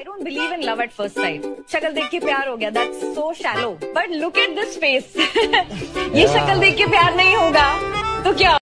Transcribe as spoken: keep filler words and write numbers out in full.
I don't believe in love at first sight. शक्ल देख के प्यार हो गया, that's so shallow. But look at this face. ये शक्ल देख के प्यार नहीं होगा तो क्या?